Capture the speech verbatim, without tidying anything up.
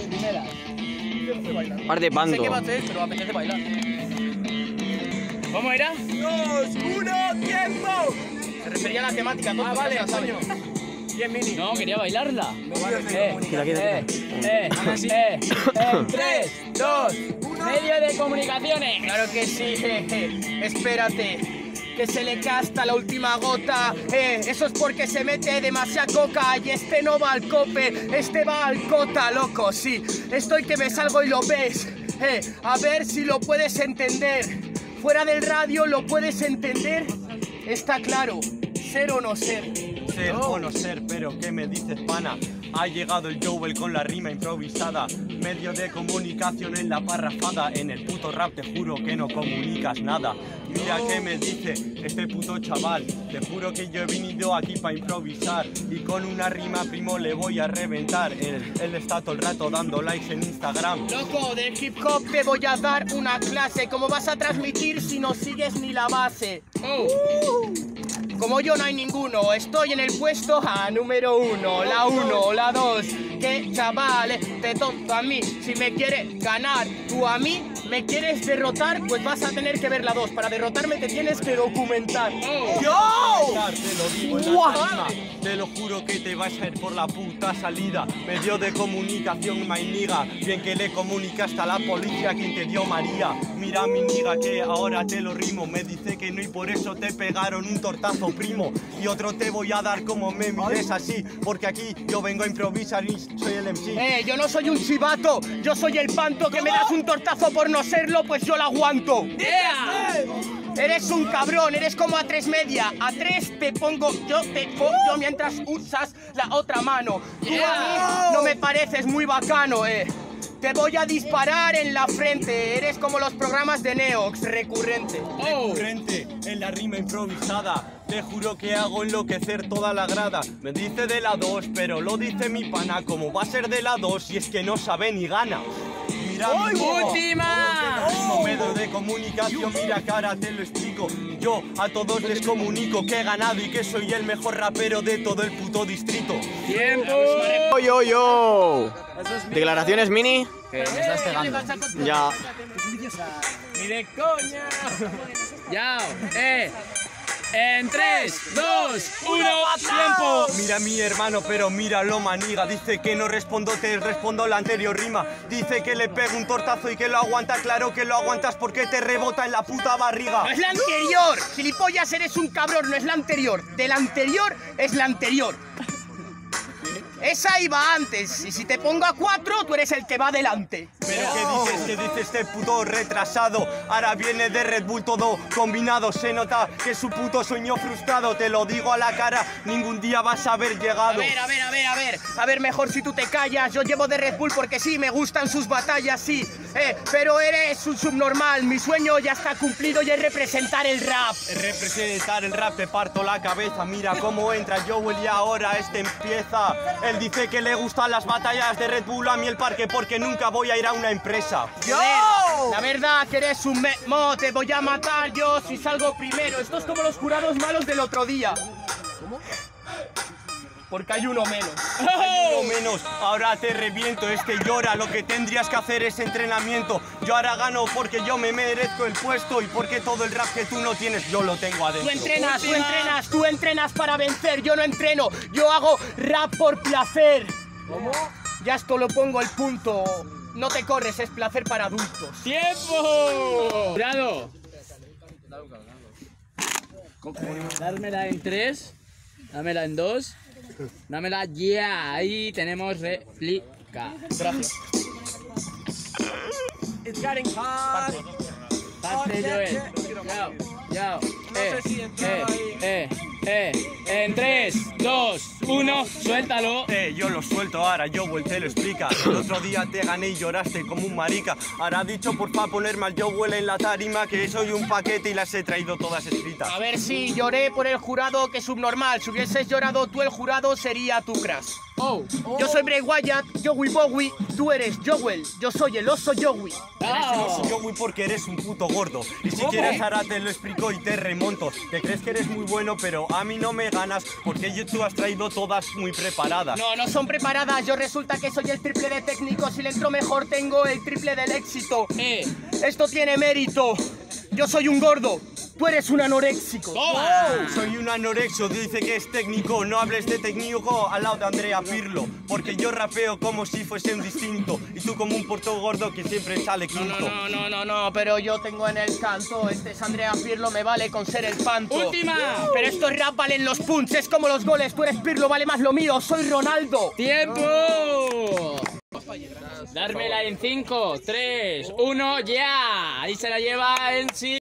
primeras. Par de pando. No sé qué va a hacer, pero apetece bailar. ¿Cómo era? Dos, uno, tiempo. Se refería a la temática. Ah, vale, coño. Bien, Mini. No, quería bailarla. Eh, Quita, quita, Eh, eh, eh, en tres, dos, medio de comunicaciones. Claro que sí, jeje. Espérate. Que se le casta la última gota, eh, eso es porque se mete demasiada coca y este no va al cope, este va al cota, loco, sí, estoy que me salgo y lo ves, eh, a ver si lo puedes entender, fuera del radio lo puedes entender, está claro, ser o no ser. Ser o no ser, pero ¿qué me dices, pana? Ha llegado el Joel con la rima improvisada, medio de comunicación en la parrafada. En el puto rap te juro que no comunicas nada. Mira qué me dice este puto chaval, te juro que yo he venido aquí para improvisar y con una rima, primo, le voy a reventar. Él, él está todo el rato dando likes en Instagram. Loco, del hip hop te voy a dar una clase, ¿cómo vas a transmitir si no sigues ni la base? Oh. Como yo no hay ninguno, estoy en el puesto a número uno, la uno, la dos. Que chavales, te tonto a mí, si me quieres ganar tú a mí, me quieres derrotar, pues vas a tener que ver la dos. Para derrotarme te tienes que documentar. Oh. ¡Yo! Te lo digo en la rima, te lo juro que te vas a ir por la puta salida. Medio de comunicación, my niga, bien que le comunicaste a la policía quien te dio María. Mira mi niga que ahora te lo rimo, me dice que no y por eso te pegaron un tortazo, primo. Y otro te voy a dar como me mires así, porque aquí yo vengo a improvisar y soy el M C. Eh, yo no soy un chivato, yo soy el panto. Que me das un tortazo por no serlo, pues yo lo aguanto. Yeah. Eres un cabrón, eres como a tres media. A tres te pongo, yo te yo mientras usas la otra mano. Tú a mí no me pareces muy bacano, eh. Te voy a disparar en la frente. Eres como los programas de Neox, recurrente. Recurrente en la rima improvisada. Te juro que hago enloquecer toda la grada. Me dice de la dos, pero lo dice mi pana. ¿Cómo va a ser de la dos si es que no sabe ni gana? Mira mi modo, última. como medio de comunicación, mira cara, te lo explico. Yo a todos les comunico que he ganado y que soy el mejor rapero de todo el puto distrito. Tiempo. Yo, yo, yo. Declaraciones, Mini. Que me estás pegando. Ya. Ni de coña. Ya, eh. En tres, dos, uno, tiempo. Mira mi hermano, pero míralo maniga. Dice que no respondo, te respondo la anterior rima. Dice que le pego un tortazo y que lo aguanta. Claro que lo aguantas porque te rebota en la puta barriga. ¡No es la anterior! Gilipollas, eres un cabrón, no es la anterior. De la anterior es la anterior. Esa iba antes, y si te pongo a cuatro, tú eres el que va adelante. Pero ¿qué dices? ¿Qué dice este puto retrasado? Ahora viene de Red Bull todo combinado. Se nota que es su puto sueño frustrado. Te lo digo a la cara, ningún día vas a haber llegado. A ver, a ver, a ver, a ver. A ver, mejor si tú te callas. Yo llevo de Red Bull porque sí, me gustan sus batallas, sí. Eh, pero eres un subnormal. Mi sueño ya está cumplido y es representar el rap. Representar el rap, te parto la cabeza. Mira cómo entra Joel y ahora este empieza. Él dice que le gustan las batallas de Red Bull, a mí el parque, porque nunca voy a ir a una empresa. ¡Yo! La verdad que eres un memo, te voy a matar yo si salgo primero. Esto es como los jurados malos del otro día. ¿Cómo? Porque hay uno menos. Hay uno menos, ahora te reviento, este llora, lo que tendrías que hacer es entrenamiento. Yo ahora gano porque yo me merezco el puesto y porque todo el rap que tú no tienes, yo lo tengo adentro. Tú entrenas, tú entrenas, tú entrenas para vencer, yo no entreno, yo hago rap por placer. ¿Cómo? Ya esto lo pongo el punto. No te corres, es placer para adultos. ¡Tiempo! Jurado. Dármela en tres, dámela en dos, dámela ya. Yeah. Ahí tenemos réplica. Gracias. It's getting hot. Parte, Joel. Yao, yao. Eh, eh, eh, eh. En tres, dos, uno, suéltalo. Eh, yo lo suelto ahora, Joel te lo explica. El otro día te gané y lloraste como un marica. Ahora ha dicho porfa ponerme al Joel en la tarima, que soy un paquete y las he traído todas escritas. A ver si lloré por el jurado, que subnormal. Si hubieses llorado tú, el jurado sería tu crush. Oh. Yo soy Bray Wyatt, Joey Bowie, tú eres Joel, yo soy el oso Joey. Eres un Ah. oso Joey porque eres un puto gordo. Y si quieres ahora te lo explico y te remonto. Te crees que eres muy bueno, pero a mí no me ganas porque yo tú has traído todas muy preparadas. No, no son preparadas, yo resulta que soy el triple de técnico, si le entro mejor tengo el triple del éxito. Eh. Esto tiene mérito, yo soy un gordo, tú eres un anoréxico. Toma. Soy un anorexio, dice que es técnico. No hables de técnico al lado de Andrea Pirlo, porque yo rapeo como si fuese un distinto y tú como un puerto gordo que siempre sale No, quinto. no, no, no, no, pero yo tengo en el canto, este es Andrea Pirlo, me vale con ser el panto. Última. Pero estos rap valen los punts, es como los goles, tú eres Pirlo, vale más lo mío, soy Ronaldo. ¡Tiempo! Dármela en cinco, tres, uno, ya. Ahí se la lleva en sí.